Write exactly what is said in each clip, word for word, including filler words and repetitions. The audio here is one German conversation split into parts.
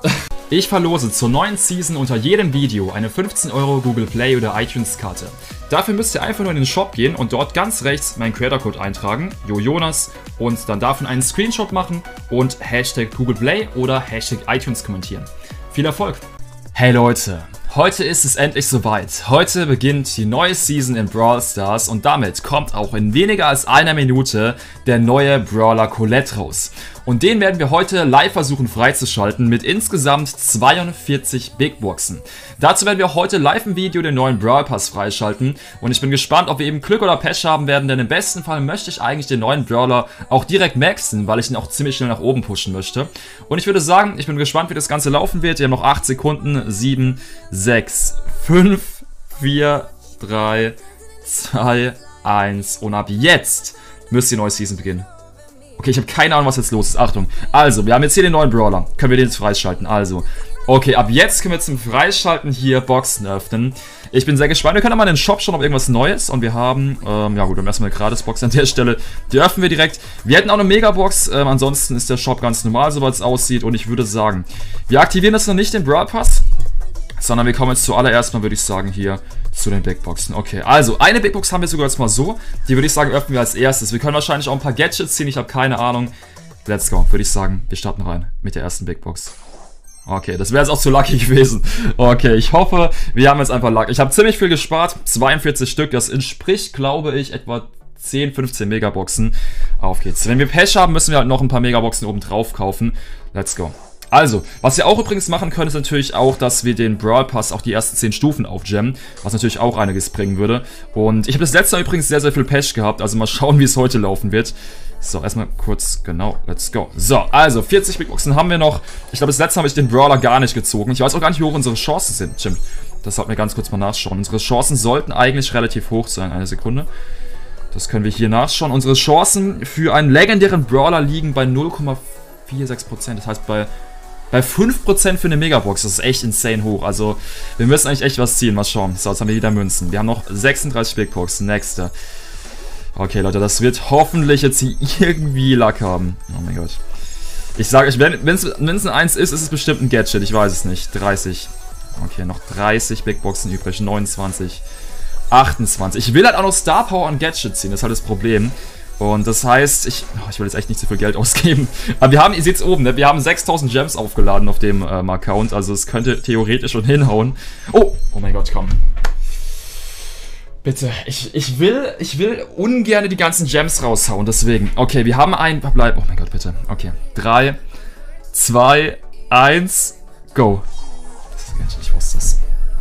Ich verlose zur neuen Season unter jedem Video eine fünfzehn Euro Google Play oder iTunes Karte. Dafür müsst ihr einfach nur in den Shop gehen und dort ganz rechts meinen Creator Code eintragen, JoJonas, und dann davon einen Screenshot machen und Hashtag Google Play oder Hashtag iTunes kommentieren. Viel Erfolg! Hey Leute, heute ist es endlich soweit. Heute beginnt die neue Season in Brawl Stars und damit kommt auch in weniger als einer Minute der neue Brawler Colette raus. Und den werden wir heute live versuchen freizuschalten mit insgesamt zweiundvierzig Big Boxen. Dazu werden wir heute live im Video den neuen Brawl Pass freischalten und ich bin gespannt, ob wir eben Glück oder Pech haben werden, denn im besten Fall möchte ich eigentlich den neuen Brawler auch direkt maxen, weil ich ihn auch ziemlich schnell nach oben pushen möchte. Und ich würde sagen, ich bin gespannt, wie das Ganze laufen wird. Wir haben noch acht Sekunden. sieben, sechs, fünf, vier, drei, zwei, eins und ab jetzt müsst ihr die neue Season beginnen. Okay, ich habe keine Ahnung, was jetzt los ist. Achtung. Also, wir haben jetzt hier den neuen Brawler. Können wir den jetzt freischalten? Also, okay, ab jetzt können wir zum Freischalten hier Boxen öffnen. Ich bin sehr gespannt. Wir können mal in den Shop schauen, ob irgendwas Neues. Und wir haben, ähm, ja gut, wir haben erstmal eine Gratis-Box an der Stelle. Die öffnen wir direkt. Wir hätten auch eine Megabox. Ähm, ansonsten ist der Shop ganz normal, soweit es aussieht. Und ich würde sagen, wir aktivieren jetzt noch nicht den Brawl Pass, sondern wir kommen jetzt zuallererst mal, würde ich sagen, hier zu den Big Boxen. Okay, also eine Big Box haben wir sogar jetzt mal so. Die würde ich sagen, öffnen wir als erstes. Wir können wahrscheinlich auch ein paar Gadgets ziehen. Ich habe keine Ahnung. Let's go, würde ich sagen. Wir starten rein mit der ersten Big Box. Okay, das wäre jetzt auch zu lucky gewesen. Okay, ich hoffe, wir haben jetzt einfach Luck. Ich habe ziemlich viel gespart. zweiundvierzig Stück. Das entspricht, glaube ich, etwa zehn, fünfzehn Megaboxen. Auf geht's. Wenn wir Pech haben, müssen wir halt noch ein paar Megaboxen oben drauf kaufen. Let's go. Also, was wir auch übrigens machen können, ist natürlich auch, dass wir den Brawl Pass auch die ersten zehn Stufen aufgemmen, was natürlich auch einiges bringen würde. Und ich habe das letzte Mal übrigens sehr, sehr viel Pech gehabt, also mal schauen, wie es heute laufen wird. So, erstmal kurz, genau, let's go. So, also, vierzig Big Boxen haben wir noch. Ich glaube, das letzte Mal habe ich den Brawler gar nicht gezogen. Ich weiß auch gar nicht, wie hoch unsere Chancen sind. Stimmt, das sollten wir ganz kurz mal nachschauen. Unsere Chancen sollten eigentlich relativ hoch sein. Eine Sekunde. Das können wir hier nachschauen. Unsere Chancen für einen legendären Brawler liegen bei null Komma sechsundvierzig Prozent. Das heißt, bei... Bei fünf Prozent für eine Megabox, das ist echt insane hoch. Also, wir müssen eigentlich echt was ziehen. Mal schauen. So, jetzt haben wir wieder Münzen. Wir haben noch sechsunddreißig Big Boxen. Nächste. Okay, Leute, das wird hoffentlich jetzt hier irgendwie Luck haben. Oh mein Gott. Ich sage euch, wenn es ein eins ist, ist es bestimmt ein Gadget. Ich weiß es nicht. dreißig. Okay, noch dreißig Big Boxen übrig. neunundzwanzig. achtundzwanzig. Ich will halt auch noch Star Power und Gadget ziehen. Das ist halt das Problem. Und das heißt, ich, oh, ich will jetzt echt nicht so viel Geld ausgeben. Aber wir haben, ihr seht es oben, ne? Wir haben sechstausend Gems aufgeladen auf dem ähm, Account. Also es könnte theoretisch schon hinhauen. Oh, oh mein Gott, komm. Bitte, ich, ich will, ich will ungern die ganzen Gems raushauen, deswegen. Okay, wir haben ein, bleib, oh mein Gott, bitte. Okay, drei, zwei, eins, go. Ich wusste es.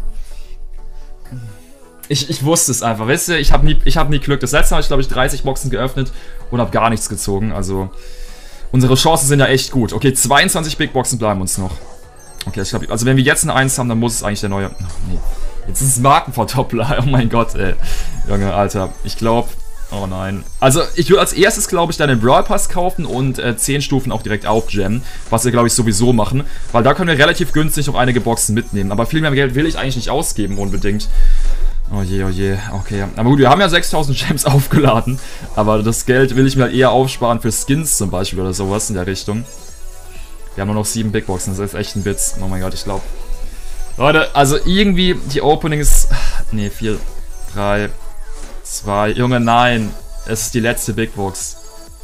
Ich, ich wusste es einfach, weißt du, ich habe nie, ich hab nie Glück. Das letzte Mal habe ich, glaube ich, dreißig Boxen geöffnet und habe gar nichts gezogen. Also, unsere Chancen sind ja echt gut. Okay, zweiundzwanzig Big Boxen bleiben uns noch. Okay, ich glaube, also wenn wir jetzt eine eins haben, dann muss es eigentlich der neue... Oh, nee. Jetzt ist es Markenverdoppler. Oh mein Gott, ey. Junge, Alter. Ich glaube... Oh nein. Also, ich würde als erstes, glaube ich, dann den Brawl Pass kaufen und äh, zehn Stufen auch direkt aufjammen. Was wir, glaube ich, sowieso machen. Weil da können wir relativ günstig noch einige Boxen mitnehmen. Aber viel mehr Geld will ich eigentlich nicht ausgeben, unbedingt. Oh je, oh je, okay. Aber gut, wir haben ja sechstausend Gems aufgeladen. Aber das Geld will ich mir halt eher aufsparen für Skins zum Beispiel oder sowas in der Richtung. Wir haben nur noch sieben Big Boxen, das ist echt ein Witz. Oh mein Gott, ich glaube. Leute, also irgendwie die Openings... Ne, vier, drei, zwei... Junge, nein. Es ist die letzte Big Box.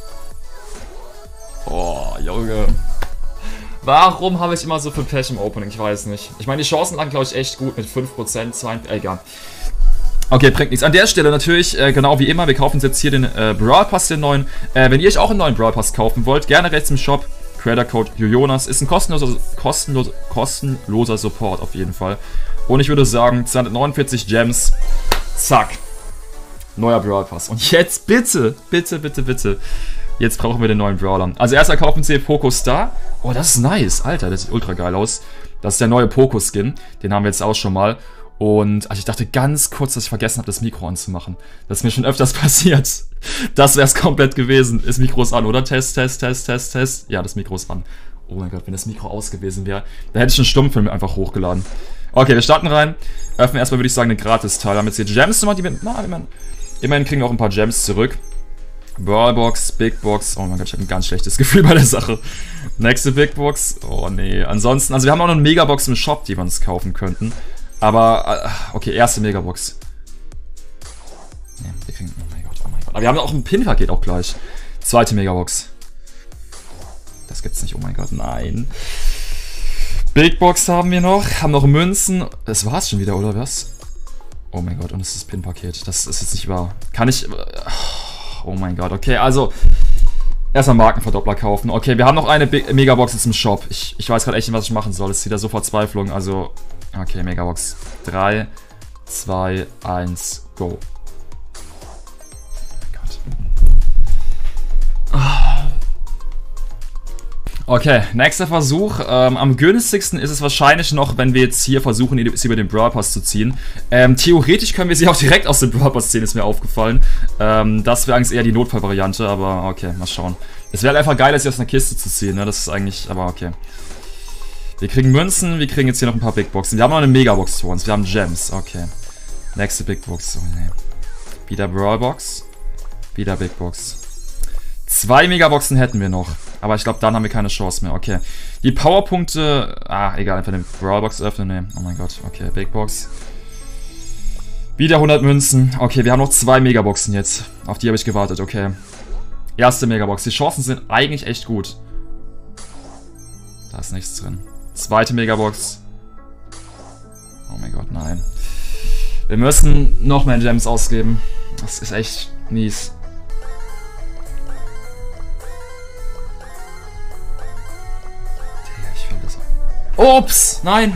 Oh, Junge. Warum habe ich immer so viel Pech im Opening? Ich weiß nicht. Ich meine, die Chancen lagen, glaube ich, echt gut mit fünf Prozent, zwei... Egal. Okay, bringt nichts. An der Stelle natürlich, äh, genau wie immer, wir kaufen uns jetzt hier den äh, Brawl Pass, den neuen. Äh, wenn ihr euch auch einen neuen Brawl Pass kaufen wollt, gerne rechts im Shop. Creator Code JoJonas ist ein kostenloser, kostenloser, kostenloser Support auf jeden Fall. Und ich würde sagen, zweihundertneunundvierzig Gems. Zack. Neuer Brawl Pass. Und jetzt bitte, bitte, bitte, bitte. Jetzt brauchen wir den neuen Brawler. Also erstmal kaufen wir Poco Star. Oh, das ist nice. Alter, das sieht ultra geil aus. Das ist der neue Poco Skin. Den haben wir jetzt auch schon mal. Und also ich dachte ganz kurz, dass ich vergessen habe, das Mikro anzumachen. Das ist mir schon öfters passiert. Das wäre es komplett gewesen. Das Mikro ist an, oder? Test, Test, Test, Test, Test. Ja, das Mikro ist an. Oh mein Gott, wenn das Mikro aus gewesen wäre, dann hätte ich einen Stummfilm einfach hochgeladen. Okay, wir starten rein. Öffnen erstmal, würde ich sagen, eine Gratis-Teil. Haben jetzt hier Gems gemacht, die wir... Na, immerhin, immerhin kriegen wir auch ein paar Gems zurück. Brawlbox, Big Box. Oh mein Gott, ich habe ein ganz schlechtes Gefühl bei der Sache. Nächste Big Box. Oh nee. Ansonsten, also wir haben auch noch eine Megabox im Shop, die wir uns kaufen könnten. Aber, okay, erste Megabox. Nee, wir kriegen, oh mein Gott, oh mein Gott. Aber wir haben auch ein Pin-Paket auch gleich. Zweite Megabox. Das gibt's nicht, oh mein Gott, nein. Big Box haben wir noch, haben noch Münzen. Das war's schon wieder, oder was? Oh mein Gott, und das ist das Pin-Paket. Das ist jetzt nicht wahr. Kann ich... Oh mein Gott, okay, also... Erstmal Markenverdoppler kaufen. Okay, wir haben noch eine Big Megabox jetzt im Shop. Ich, ich weiß gerade echt nicht, was ich machen soll. Es ist wieder so Verzweiflung, also... Okay, Megabox. drei, zwei, eins, go. Okay, nächster Versuch. Ähm, am günstigsten ist es wahrscheinlich noch, wenn wir jetzt hier versuchen, es über den Brawl Pass zu ziehen. Ähm, theoretisch können wir sie auch direkt aus dem Brawl Pass ziehen, ist mir aufgefallen. Ähm, das wäre eigentlich eher die Notfallvariante, aber okay, mal schauen. Es wäre einfach geil, sie aus einer Kiste zu ziehen, ne? Das ist eigentlich, aber okay. Wir kriegen Münzen, wir kriegen jetzt hier noch ein paar Big Boxen. Wir haben noch eine Megabox vor uns, wir haben Gems, okay. Nächste Big Box, oh nee. Wieder Brawl Box, wieder Big Box. Zwei Megaboxen hätten wir noch. Aber ich glaube, dann haben wir keine Chance mehr. Okay. Die Powerpunkte... Ah, egal. Einfach den Brawlbox öffnen. Nee. Oh mein Gott. Okay, Big Box. Wieder hundert Münzen. Okay, wir haben noch zwei Megaboxen jetzt. Auf die habe ich gewartet. Okay. Erste Megabox. Die Chancen sind eigentlich echt gut. Da ist nichts drin. Zweite Megabox. Oh mein Gott, nein. Wir müssen noch mehr Gems ausgeben. Das ist echt mies. Ups, nein.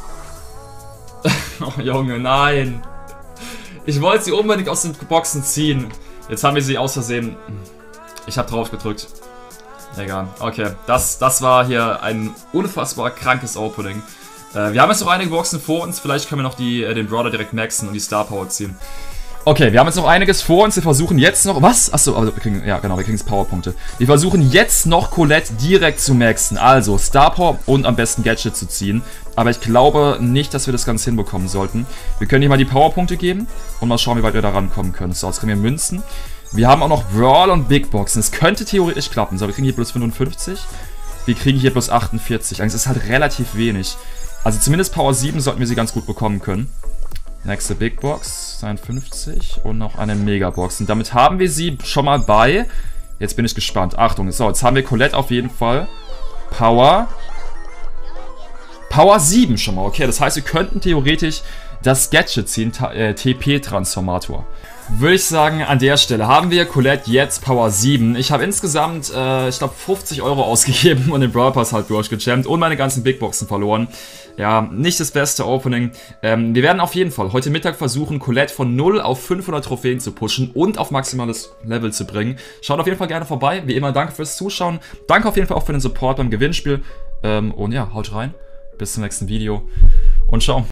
Oh Junge, nein. Ich wollte sie unbedingt aus den Boxen ziehen. Jetzt haben wir sie aus Versehen. Ich habe drauf gedrückt. Egal. Okay, das, das war hier ein unfassbar krankes Opening. Äh, wir haben jetzt noch einige Boxen vor uns. Vielleicht können wir noch die, äh, den Brawler direkt maxen und die Star Power ziehen. Okay, wir haben jetzt noch einiges vor uns. Wir versuchen jetzt noch... Was? Achso, also wir kriegen... Ja, genau, wir kriegen jetzt Powerpunkte. Wir versuchen jetzt noch Colette direkt zu maxen. Also Star Power und am besten Gadget zu ziehen. Aber ich glaube nicht, dass wir das Ganze hinbekommen sollten. Wir können hier mal die Powerpunkte geben und mal schauen, wie weit wir da rankommen können. So, jetzt kriegen wir Münzen. Wir haben auch noch Brawl und Big Boxen. Es könnte theoretisch klappen. So, wir kriegen hier plus fünfundfünfzig. Wir kriegen hier plus achtundvierzig. Also es ist halt relativ wenig. Also zumindest Power sieben sollten wir sie ganz gut bekommen können. Nächste Big Box, zweiundfünfzig und noch eine Megabox. Und damit haben wir sie schon mal bei... Jetzt bin ich gespannt. Achtung, so, jetzt haben wir Colette auf jeden Fall. Power. Power sieben schon mal, okay. Das heißt, wir könnten theoretisch das Gadget ziehen, äh, T P-Transformator. Würde ich sagen, an der Stelle haben wir Colette jetzt Power sieben. Ich habe insgesamt, äh, ich glaube, fünfzig Euro ausgegeben und den Brawl Pass halt durchgejammt und meine ganzen Big Boxen verloren. Ja, nicht das beste Opening. Ähm, wir werden auf jeden Fall heute Mittag versuchen, Colette von null auf fünfhundert Trophäen zu pushen und auf maximales Level zu bringen. Schaut auf jeden Fall gerne vorbei. Wie immer, danke fürs Zuschauen. Danke auf jeden Fall auch für den Support beim Gewinnspiel. Ähm, und ja, haut rein. Bis zum nächsten Video und ciao.